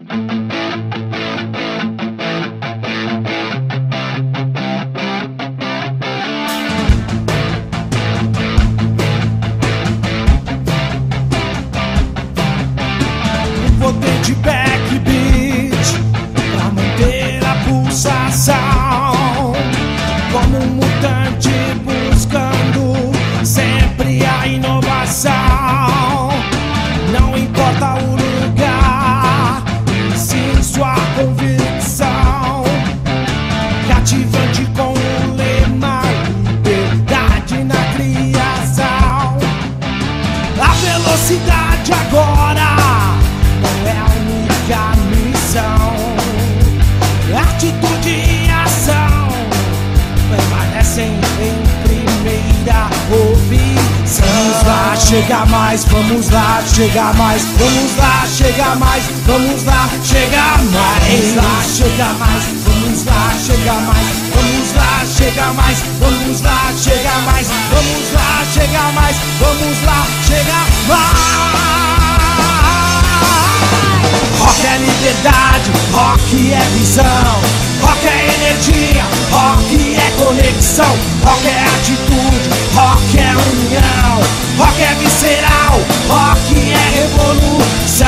Potente backbeat pra manter a pulsação, como um mutante buscando sempre a inovação. Não importa o lugar, e sim sua convicção. Cativante com o lema liberdade na criação. A velocidade agora não é a única missão. Atitude e ação permanecem em primeira opção. Vamos lá, chega mais, vamos lá, chega mais, vamos lá, chega mais, vamos lá, chega mais. Vamos lá, chega mais, vamos lá, chega mais, vamos lá, chega mais, vamos lá, chega mais, vamos lá, chega mais, vamos lá, chega mais. Rock é liberdade, rock é visão, rock é energia, rock é conexão, rock é atitude, rock é união, rock é visceral, rock é revolução.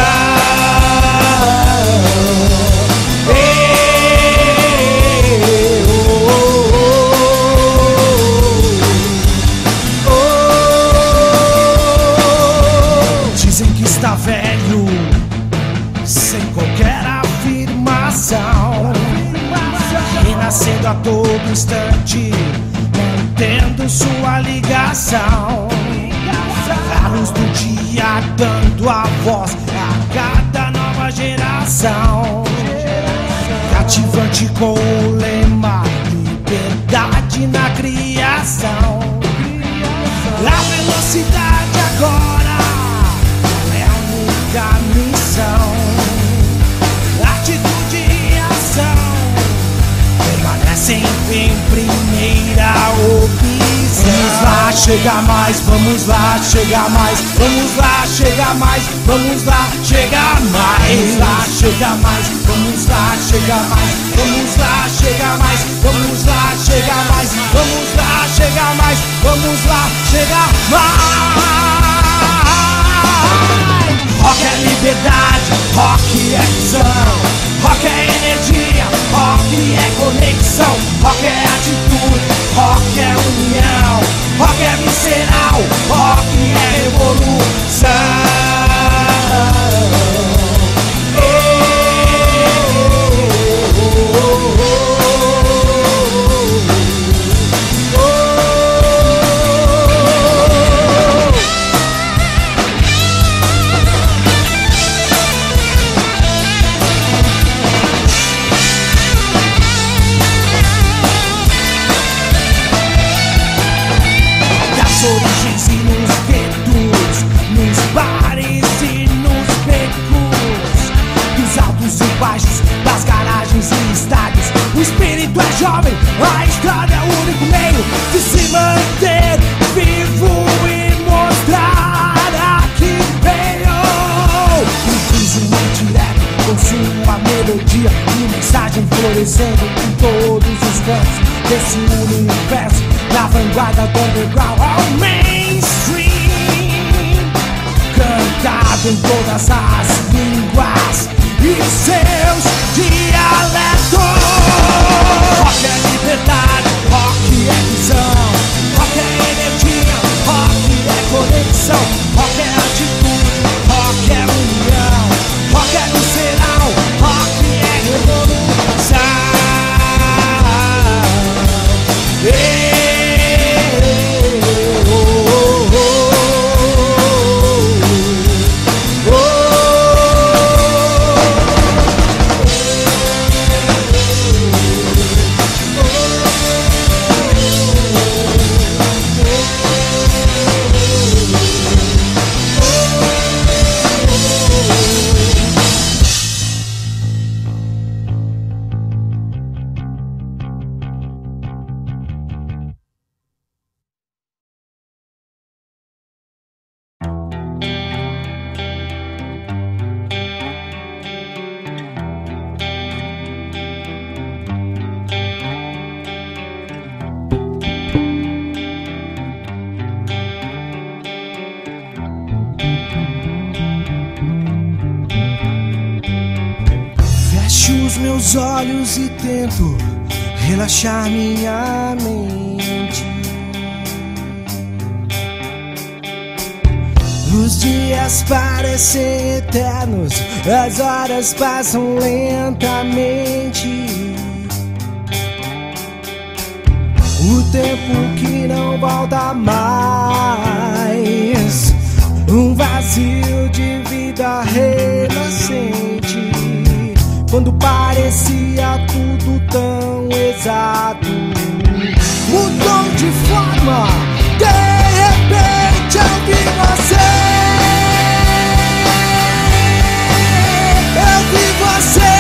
Dizem que está velho sem qualquer afirmação, renascendo a todo instante, mantendo sua ligação. A luz do dia dando a voz a cada nova geração. Cativante com o lema liberdade na criação. A velocidade agora não é a única missão. Atitude e ação permanecem em primeira opção. Vamos lá, chega mais, vamos lá, chega mais, vamos lá, chega mais, vamos lá, chega mais. Vamos lá, chega mais, vamos lá, chega mais, vamos lá, chega mais, vamos lá, chega mais, vamos lá, chega mais, vamos lá, chega mais. Rock é liberdade, rock é visão, rock é energia, rock é conexão, rock é atitude, rock é união, rock é visceral, rock é revolução. Origens e nos guetos, nos bares e nos becos, dos altos e baixos, das garagens e estádios. O espírito é jovem, a estrada é o único meio de se manter vivo e mostrar a que veio. Infelizmente rap com sua melodia e mensagem florescendo em todos os cantos desse universo, da vanguarda do underground ao mainstream, cantado em todas as línguas e seus dialetos. Rock é liberdade, rock é visão, rock é energia, rock é conexão, rock é atitude, rock é união, rock é visceral, rock é revolução. Fecho os meus olhos e tento relaxar minha mente. Os dias parecem eternos, as horas passam lentamente. O tempo que não volta mais, um vazio de vida renascente. Quando parecia tudo tão exato, mudou de forma. De repente eu vi você. Eu vi você.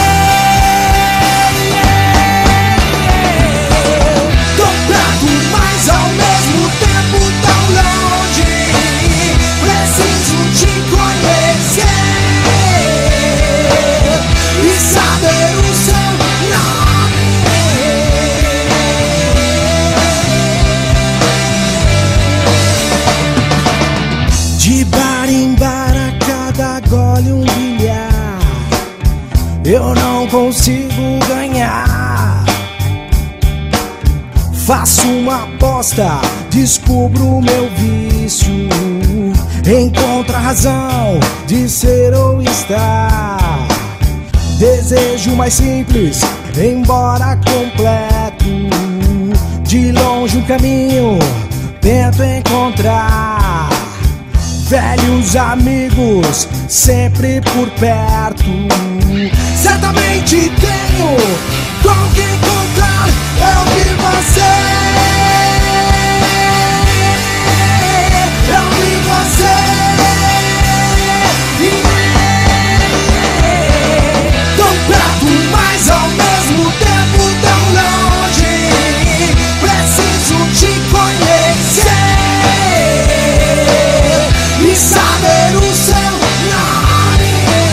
Tão perto, mas ao mesmo tempo tão longe. Preciso te conhecer e saber o seu nome. De bar em bar, a cada gole um bilhar, eu não consigo ganhar. Faço uma aposta, descubro o meu vício, encontro a razão de ser ou estar. Desejo mais simples, embora completo. De longe um caminho tento encontrar. Velhos amigos sempre por perto. Certamente tenho com que encontrar. Eu vi você. Eu vi você. Tão perto, mas ao mesmo tempo tão longe. Preciso te conhecer e saber o seu nome.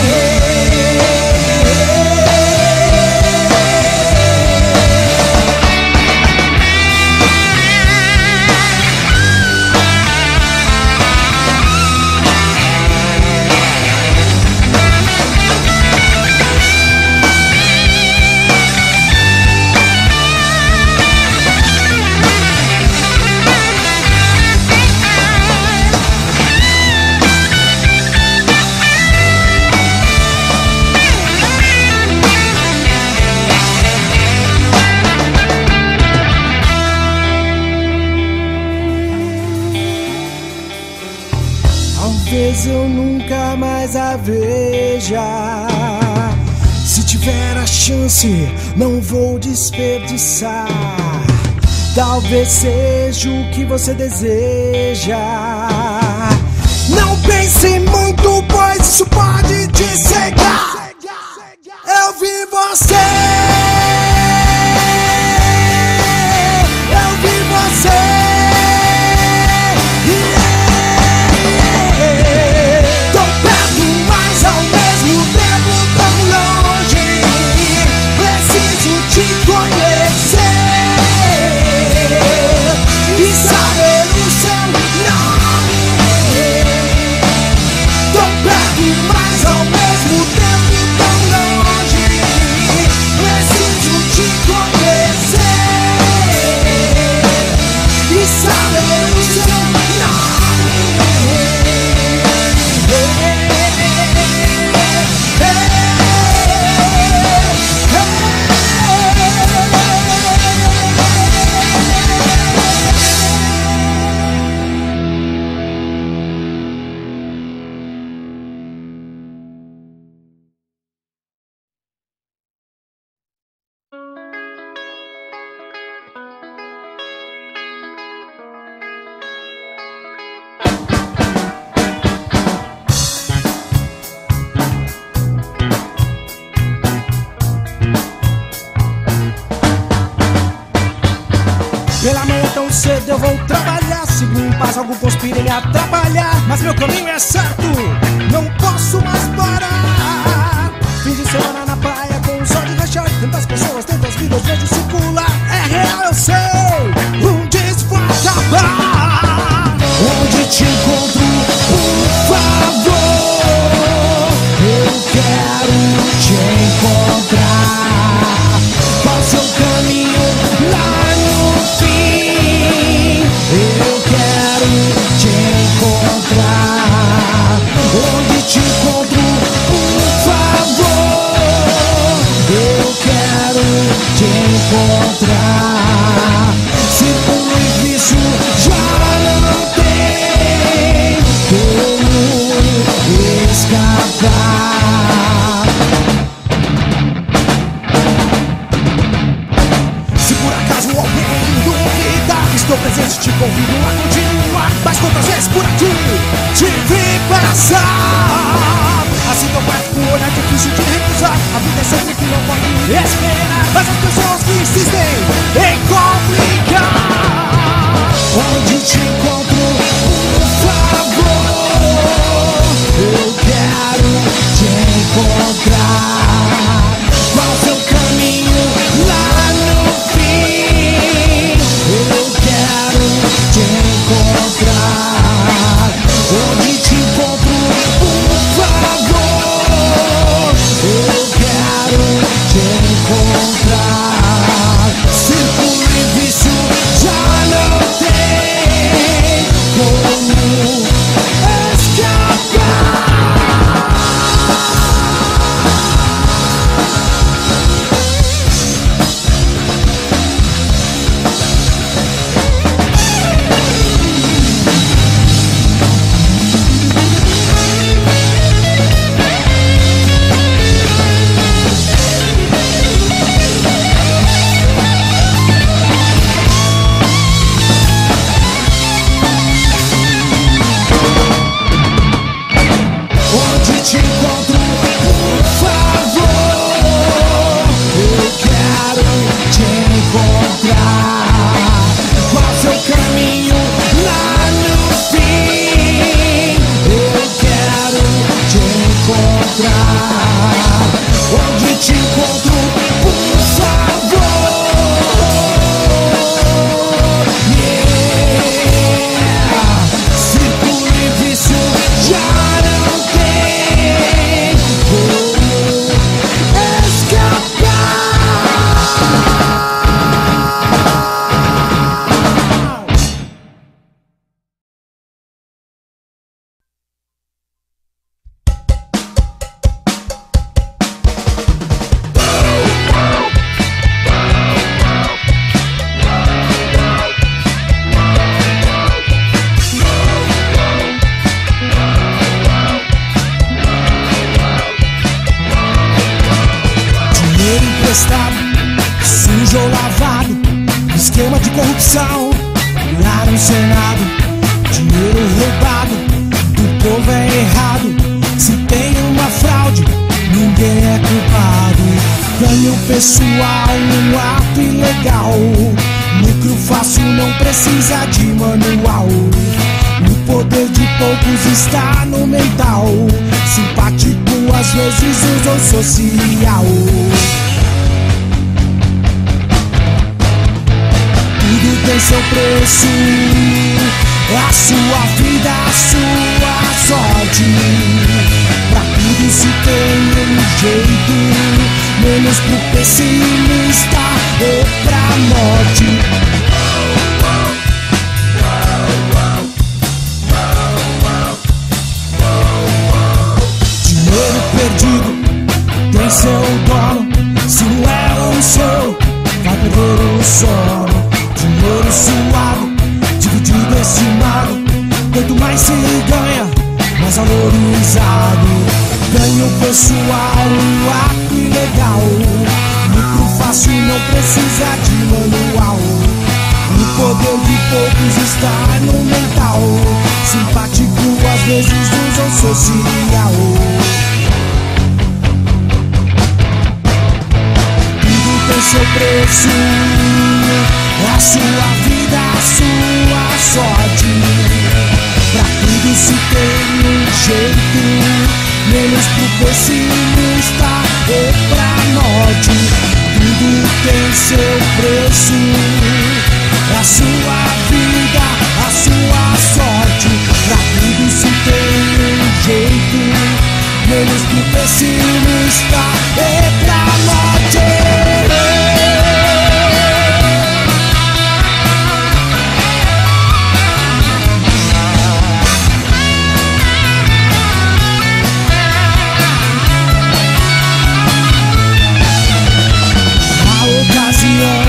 Talvez eu nunca mais a veja. Se tiver a chance, não vou desperdiçar. Talvez seja o que você deseja. Não pense muito, pois isso pode te cegar. Eu vi você. Eu vi você. Pela manhã tão cedo eu vou trabalhar. Sigo em paz, algo conspira em atrapalhar. Mas meu caminho é certo, não posso mais parar. Fim de semana na praia com o sol de rachar. Tantas pessoas, tantas vidas, vejo circular. É real, eu sei, um dia isso vai acabar. Onde te encontro, por favor, eu quero te encontrar. encontrar. Círculo e vício já não tem como escapar. Se por acaso alguém duvida, estou presente, te convido a continuar. Mas quantas vezes por aqui te vi passar? Assim tão perto com o olhar difícil de recusar. A vida é sempre que não pode esperar. Mas as pessoas que insistem em complicar. Onde te encontro, por favor, eu quero te encontrar. Qual seu caminho lá no fim? Eu quero te encontrar. Onde te encontro, por favor, eu quero te encontrar. Círculo e vício já não tem como escapar. Onde te encontro, por favor, eu quero te encontrar. Qual seu caminho lá no fim? Eu quero te encontrar. Onde te encontro, por favor, yeah. Círculo e vício já não tem como escapar. Dinheiro emprestado, sujo ou lavado, esquema de corrupção lá no Senado. Dinheiro roubado, do povo é errado. Se tem uma fraude, ninguém é culpado. Ganho pessoal num ato ilegal. Lucro fácil não precisa de manual. O poder de poucos está no mental. Simpático às vezes usam social. Tudo tem seu preço, a sua vida, a sua sorte. Pra tudo se tem um jeito, menos pro pessimista e pra morte. Dinheiro perdido tem seu dono. Se não é o seu, vai perder o sono. Dinheiro suado, dividido, estimado. Quanto mais se ganha, mais valorizado. Ganho pessoal, ato ilegal. Lucro fácil, não precisa de manual. O poder de poucos está no mental. Simpático às vezes usam social. Tudo tem seu preço, a sua vida, a sua sorte. Pra tudo se tem um jeito, menos pro pessimista e pra morte. Tudo tem seu preço, a sua vida, a sua sorte. Pra tudo se tem um jeito, menos pro pessimista e pra morte. A ocasião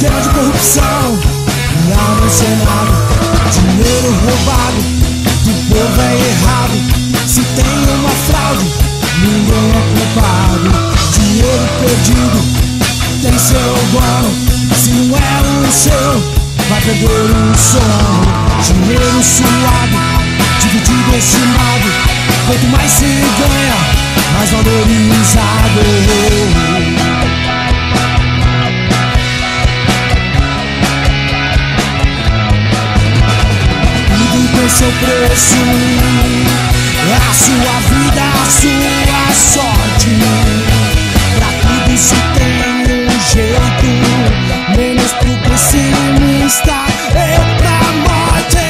Esquema de corrupção, não no Senado. Dinheiro roubado, do povo é errado. Se tem uma fraude, ninguém é culpado. Dinheiro perdido tem seu dono. Se não é o seu, vai perder o sono. Dinheiro suado, dividido, estimado. Quanto mais se ganha, mais valorizado. Tudo tem seu preço, a sua vida, a sua sorte. Pra tudo se tem um jeito, menos pro pessimista e pra morte.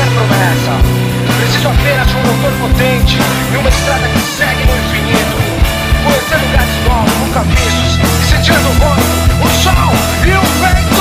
promessa. Preciso apenas de um motor potente e uma estrada que segue no infinito, conhecer lugares novos, nunca vistos, e sentindo o vento, o sol e o vento.